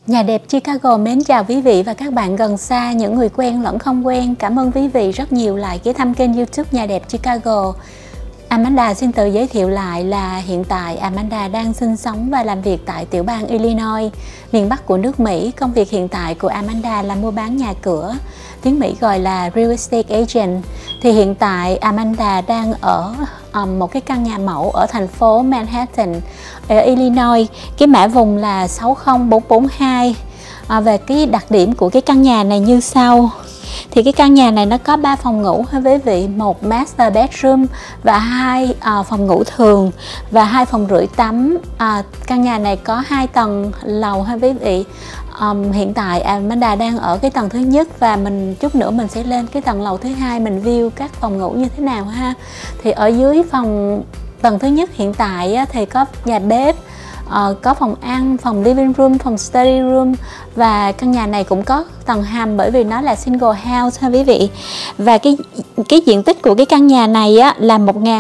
Nhà đẹp Chicago mến chào quý vị và các bạn gần xa, những người quen lẫn không quen. Cảm ơn quý vị rất nhiều lại ghé thăm kênh YouTube Nhà đẹp Chicago. Amanda xin tự giới thiệu lại là hiện tại Amanda đang sinh sống và làm việc tại tiểu bang Illinois, miền Bắc của nước Mỹ. Công việc hiện tại của Amanda là mua bán nhà cửa, tiếng Mỹ gọi là Real Estate Agent. Thì hiện tại Amanda đang ở một cái căn nhà mẫu ở thành phố Manhattan, ở Illinois. Cái mã vùng là 60442. Về cái đặc điểm của cái căn nhà này như sau. Thì cái căn nhà này nó có 3 phòng ngủ ha quý vị, một master bedroom và 2 phòng ngủ thường và 2 phòng rưỡi tắm. Căn nhà này có 2 tầng lầu ha quý vị. Hiện tại Amanda đang ở cái tầng thứ nhất và chút nữa mình sẽ lên cái tầng lầu thứ hai, mình view các phòng ngủ như thế nào ha. Thì ở dưới tầng thứ nhất hiện tại thì có nhà bếp, có phòng ăn, phòng living room, phòng study room, và căn nhà này cũng có tầng hầm bởi vì nó là single house ha quý vị. Và cái diện tích của cái căn nhà này là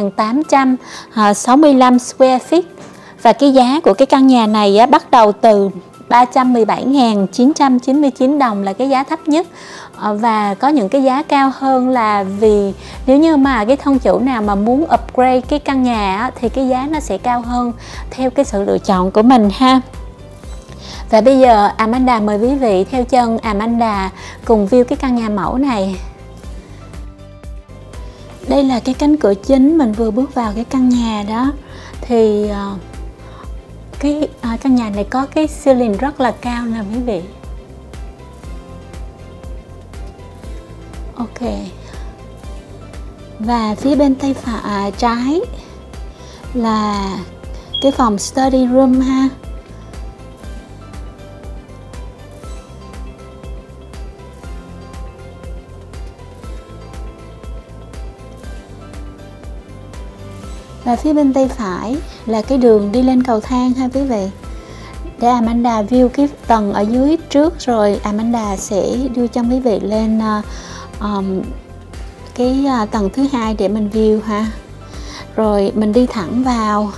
1865 square feet, và cái giá của cái căn nhà này bắt đầu từ 317.999 đồng là cái giá thấp nhất, và có những cái giá cao hơn là vì nếu như mà cái thân chủ nào mà muốn upgrade cái căn nhà thì cái giá nó sẽ cao hơn theo cái sự lựa chọn của mình ha. Và bây giờ Amanda mời quý vị theo chân Amanda cùng view cái căn nhà mẫu này. Đây là cái cánh cửa chính mình vừa bước vào cái căn nhà đó. Thì căn nhà này có cái ceiling rất là cao nè quý vị. Ok. Và phía bên tay trái là cái phòng study room ha. Và phía bên tay phải là cái đường đi lên cầu thang ha quý vị. Để Amanda view cái tầng ở dưới trước rồi Amanda sẽ đưa cho quý vị lên tầng thứ hai để mình view ha. Rồi mình đi thẳng vào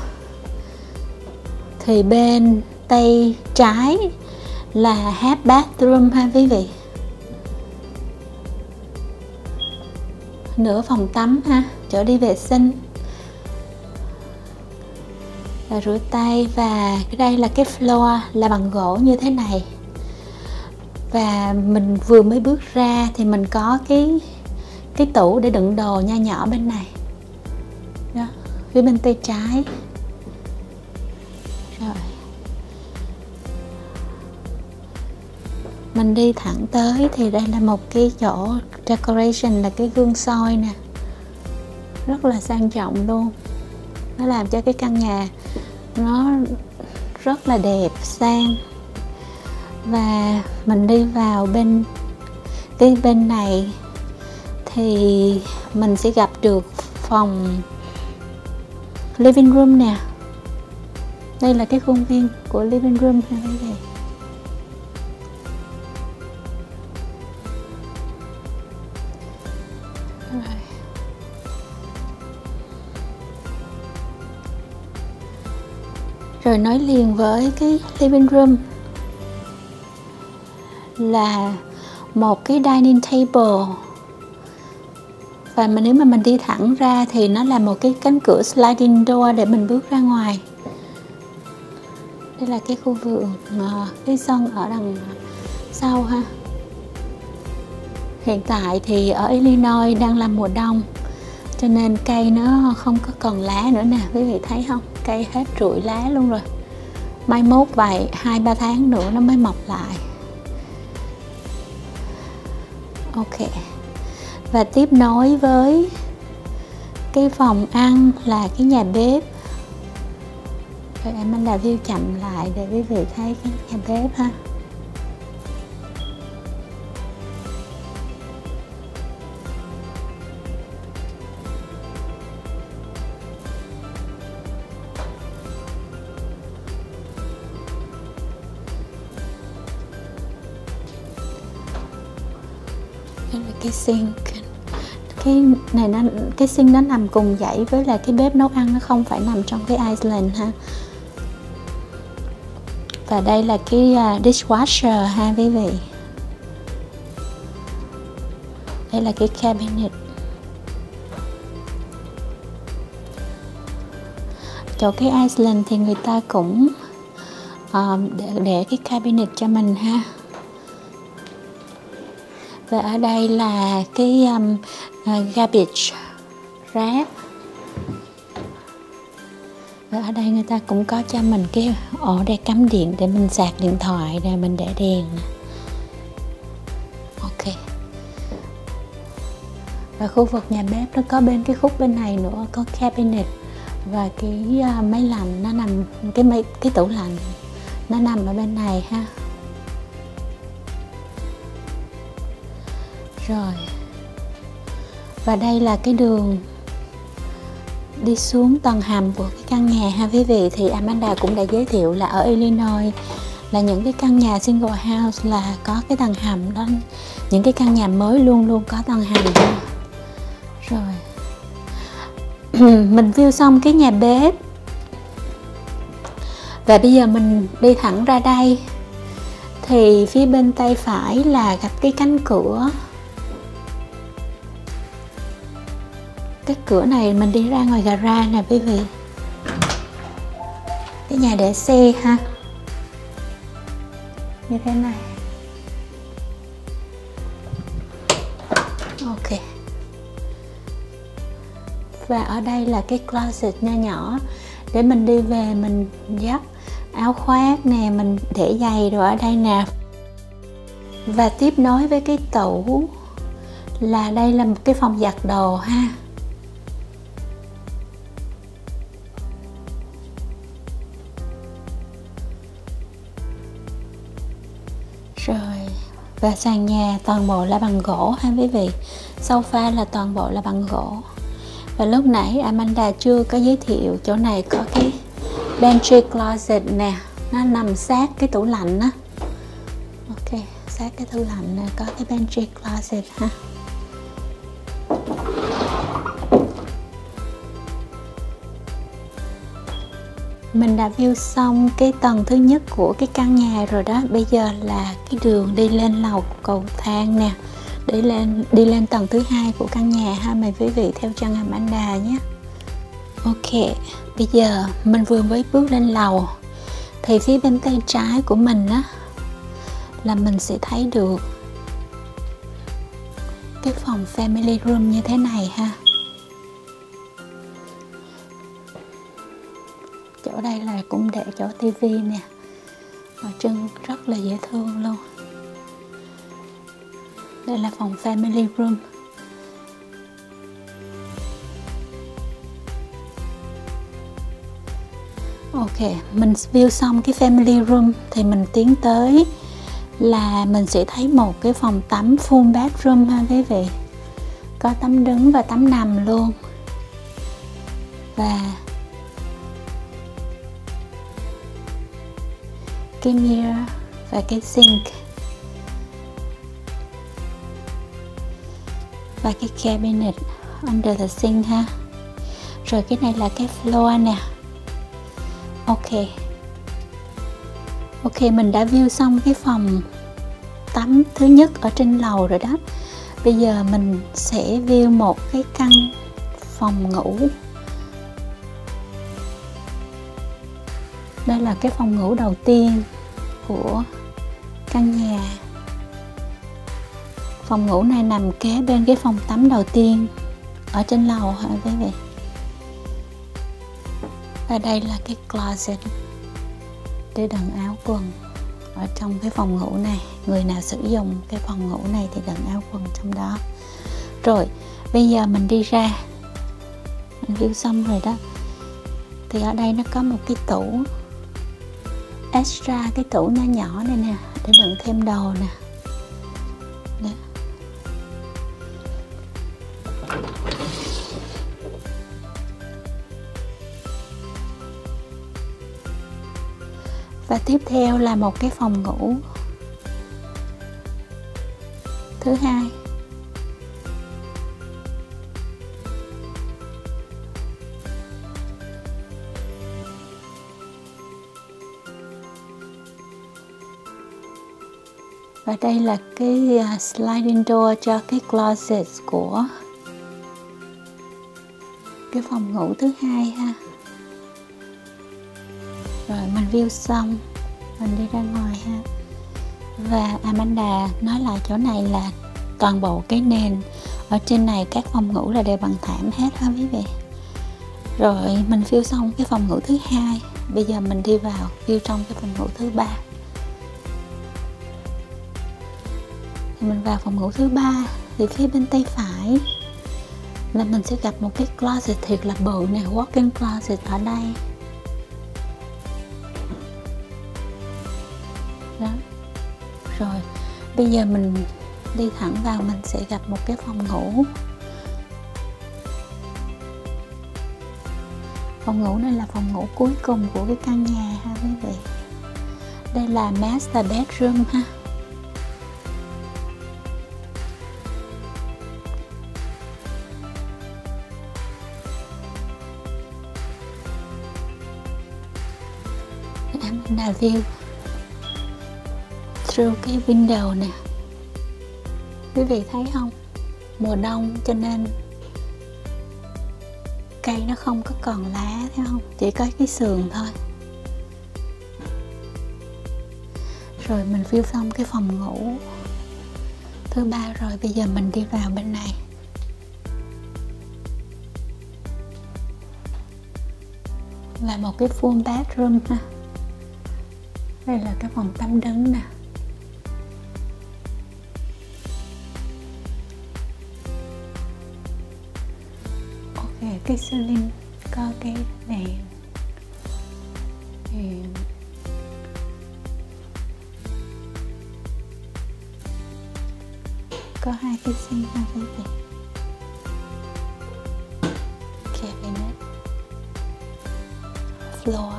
thì bên tay trái là half bathroom ha quý vị. Nửa phòng tắm ha, chỗ đi vệ sinh và rửa tay. Và đây là cái floor là bằng gỗ như thế này. Và mình vừa mới bước ra thì mình có cái tủ để đựng đồ nho nhỏ bên này đó, phía bên tay trái. Rồi mình đi thẳng tới thì đây là một cái chỗ decoration, là cái gương soi nè, rất là sang trọng luôn. Nó làm cho cái căn nhà nó rất là đẹp, sang. Và mình đi vào bên này thì mình sẽ gặp được phòng living room nè. Đây là cái khuôn viên của living room ha quý vị. Rồi nối liền với cái living room là một cái dining table. Và nếu mà mình đi thẳng ra thì nó là một cái cánh cửa sliding door để mình bước ra ngoài. Đây là cái khu vườn, cái sân ở đằng sau ha. Hiện tại thì ở Illinois đang là mùa đông, cho nên cây nó không có còn lá nữa nè, quý vị thấy không? Cây hết rụi lá luôn rồi. Mai mốt vài 2-3 tháng nữa nó mới mọc lại. Ok. Và tiếp nối với cái phòng ăn là cái nhà bếp. Rồi Amanda view chậm lại để quý vị thấy cái nhà bếp ha. Đây là cái sink. Cái sink nó nằm cùng dãy với là cái bếp nấu ăn, nó không phải nằm trong cái island ha. Và đây là cái dishwasher ha quý vị. Đây là cái cabinet. Chỗ cái Iceland thì người ta cũng để cái cabinet cho mình ha. Và ở đây là cái garbage rác. Và ở đây người ta cũng có cho mình cái ổ để cắm điện, để mình sạc điện thoại, để mình để đèn. Ok. Và khu vực nhà bếp nó có bên cái khúc bên này nữa, có cabinet và cái máy lạnh nó nằm, cái tủ lạnh nó nằm ở bên này ha. Rồi. Và đây là cái đường đi xuống tầng hầm của cái căn nhà ha quý vị. Thì Amanda cũng đã giới thiệu là ở Illinois là những cái căn nhà single house là có cái tầng hầm đó. Những cái căn nhà mới luôn luôn có tầng hầm ha. Rồi. Mình view xong cái nhà bếp. Và bây giờ mình đi thẳng ra đây. Thì phía bên tay phải là gặp cái cánh cửa. Cái cửa này mình đi ra ngoài gara nè quý vị. Cái nhà để xe ha. Như thế này. Ok. Và ở đây là cái closet nho nhỏ để mình đi về mình dắt áo khoác nè, mình để giày rồi ở đây nè. Và tiếp nối với cái tủ là đây là một cái phòng giặt đồ ha. Rồi, và sàn nhà toàn bộ là bằng gỗ ha quý vị. Sofa là toàn bộ là bằng gỗ. Và lúc nãy Amanda chưa có giới thiệu, chỗ này có cái pantry closet nè, nó nằm sát cái tủ lạnh á. Ok, sát cái tủ lạnh nè, có cái pantry closet ha. Mình đã view xong cái tầng thứ nhất của cái căn nhà rồi đó. Bây giờ là cái đường đi lên lầu cầu thang nè, để đi lên tầng thứ hai của căn nhà ha mời quý vị theo chân Amanda nhé. Ok, bây giờ mình vừa mới bước lên lầu thì phía bên tay trái của mình á là mình sẽ thấy được cái phòng family room như thế này ha. Chỗ đây là cũng để chỗ tivi nè, và trưng rất là dễ thương luôn. Đây là phòng family room. Ok, mình view xong cái family room thì mình tiến tới là mình sẽ thấy một cái phòng tắm full bathroom ha quý vị. Có tắm đứng và tắm nằm luôn. Và cái mirror và cái sink. Và cái cabinet under the sink ha. Rồi cái này là cái floor nè. Ok, mình đã view xong cái phòng tắm thứ nhất ở trên lầu rồi đó. Bây giờ mình sẽ view một cái căn phòng ngủ. Đây là cái phòng ngủ đầu tiên của căn nhà. Phòng ngủ này nằm kế bên cái phòng tắm đầu tiên ở trên lầu hả quý vị. Và đây là cái closet để đựng áo quần ở trong cái phòng ngủ này. Người nào sử dụng cái phòng ngủ này thì đựng áo quần trong đó. Rồi, bây giờ mình đi ra. Mình view xong rồi đó. Thì ở đây nó có một cái tủ extra, cái tủ nhỏ nhỏ này nè, để đựng thêm đồ nè. Đó. Và tiếp theo là một cái phòng ngủ thứ hai. Và đây là cái sliding door cho cái closet của cái phòng ngủ thứ hai ha. Rồi mình view xong, mình đi ra ngoài ha. Và Amanda nói lại chỗ này là toàn bộ cái nền ở trên này các phòng ngủ là đều bằng thảm hết ha quý vị. Rồi mình view xong cái phòng ngủ thứ hai, bây giờ mình đi vào view trong cái phòng ngủ thứ ba. Thì mình vào phòng ngủ thứ ba thì phía bên tay phải là mình sẽ gặp một cái closet thiệt là bự nè, walk-in closet ở đây. Đó. Rồi bây giờ mình đi thẳng vào, mình sẽ gặp một cái phòng ngủ. Phòng ngủ này là phòng ngủ cuối cùng của cái căn nhà ha quý vị. Đây là master bedroom ha. Amanda view through cái window nè. Quý vị thấy không? Mùa đông cho nên cây nó không có còn lá, thấy không? Chỉ có cái sườn thôi. Rồi mình view xong cái phòng ngủ thứ ba rồi, bây giờ mình đi vào bên này. Là một cái full bathroom ha. Đây là cái phòng tắm đứng nè. Ok, cái ceiling có cái đèn. Có hai cái sink ha quý vị. Cabinet, floor.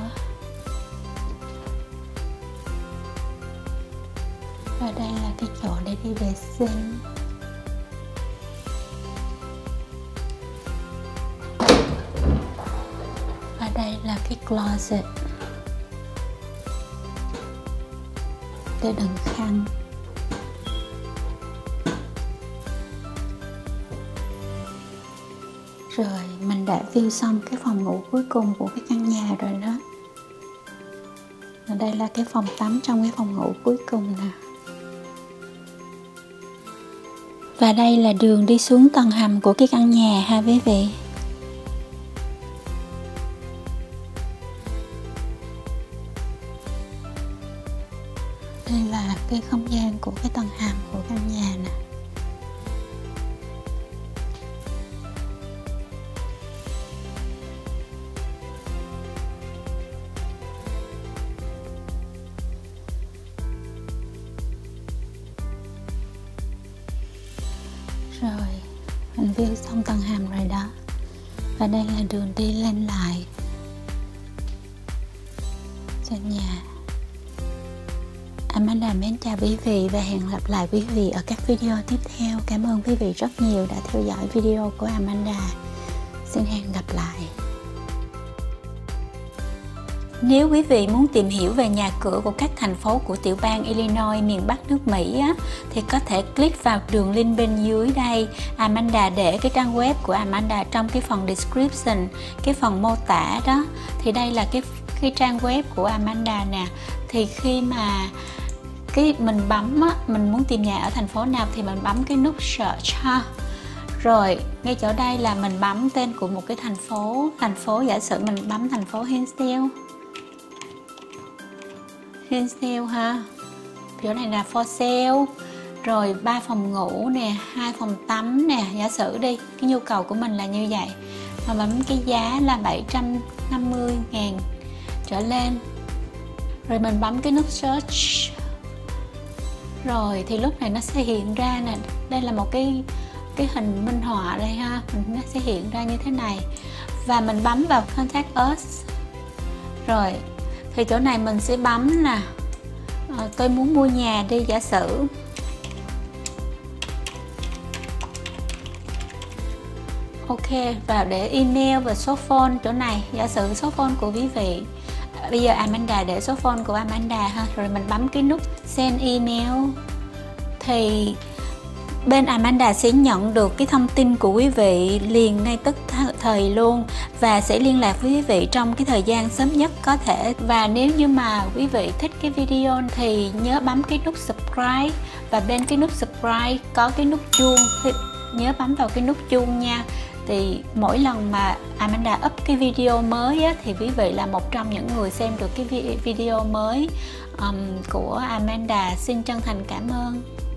Và đây là cái chỗ để đi vệ sinh. Và đây là cái closet để đựng khăn. Rồi mình đã view xong cái phòng ngủ cuối cùng của cái căn nhà rồi đó. Và đây là cái phòng tắm trong cái phòng ngủ cuối cùng nè. Và đây là đường đi xuống tầng hầm của cái căn nhà ha quý vị. Đây là cái không gian của cái tầng hầm của căn nhà nè. Rồi mình view xong tầng hầm rồi đó. Và đây là đường đi lên lại trên nhà. Amanda mến chào quý vị và hẹn gặp lại quý vị ở các video tiếp theo. Cảm ơn quý vị rất nhiều đã theo dõi video của Amanda. Xin hẹn gặp lại. Nếu quý vị muốn tìm hiểu về nhà cửa của các thành phố của tiểu bang Illinois miền Bắc nước Mỹ á, thì có thể click vào đường link bên dưới đây. Amanda để cái trang web của Amanda trong cái phần description, cái phần mô tả đó. Thì đây là cái trang web của Amanda nè. Thì khi mà mình bấm á, mình muốn tìm nhà ở thành phố nào thì mình bấm cái nút search ha. Rồi ngay chỗ đây là mình bấm tên của một cái thành phố, giả sử mình bấm thành phố Hinsdale ha. Chỗ này là for sale. Rồi 3 phòng ngủ nè, 2 phòng tắm nè, giả sử đi, cái nhu cầu của mình là như vậy. Mà bấm cái giá là 750.000 trở lên. Rồi mình bấm cái nút search. Rồi thì lúc này nó sẽ hiện ra nè, đây là một cái hình minh họa đây ha, nó sẽ hiện ra như thế này. Và mình bấm vào contact us. Rồi thì chỗ này mình sẽ bấm nè, tôi muốn mua nhà đi, giả sử. Ok, vào để email và số phone chỗ này, giả sử số phone của quý vị. Bây giờ Amanda để số phone của Amanda ha, rồi mình bấm cái nút send email. thì bên Amanda sẽ nhận được cái thông tin của quý vị liền ngay tức thời luôn, và sẽ liên lạc với quý vị trong cái thời gian sớm nhất có thể. Và nếu như mà quý vị thích cái video thì nhớ bấm cái nút subscribe, và bên cái nút subscribe có cái nút chuông, nhớ bấm vào cái nút chuông nha. Thì mỗi lần mà Amanda up cái video mới á, thì quý vị là một trong những người xem được cái video mới của Amanda. Xin chân thành cảm ơn.